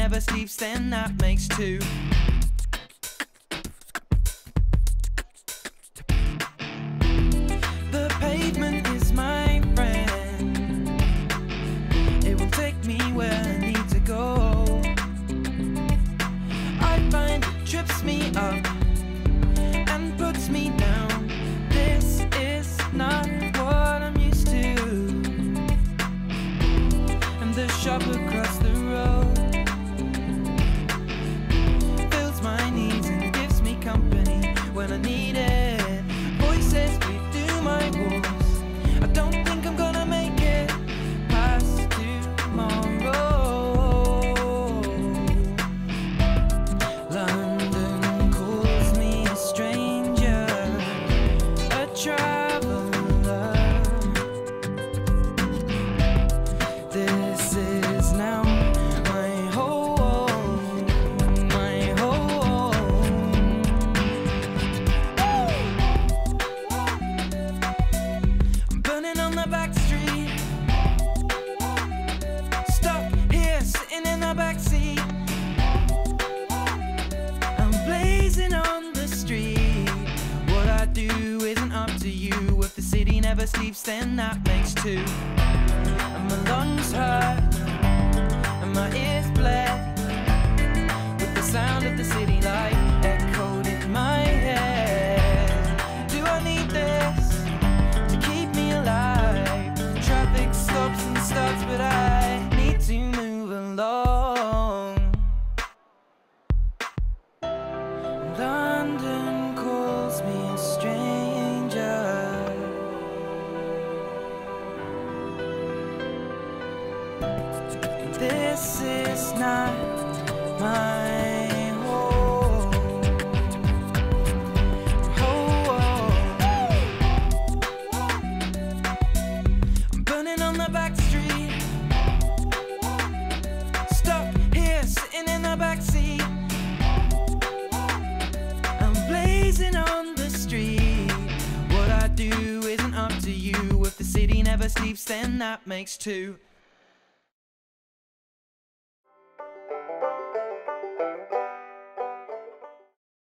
never sleeps, then that makes two. The pavement is my friend. It will take me where I need to go. I find it trips me up and puts me down. This is not what I'm used to. And the shop across the road fills my needs and gives me company when I need it. Voices breathe through my walls. I don't think I'm gonna make it past tomorrow. London calls me a stranger, a traveler. This is now my home, my home. I'm burning on the back street, stuck here sitting in the back seat. I'm blazing on the street. What I do isn't up to you. If the city never sleeps, then that makes two. And my lungs hurt and my ears bled with the sound of the city light echoed in my head. Do I need this to keep me alive? Traffic stops and starts, but I need to move along. London calls me a stranger. This is not my home. I'm burning on the back street, stuck here sitting in the back seat. I'm blazing on the street. What I do isn't up to you. If the city never sleeps, then that makes two.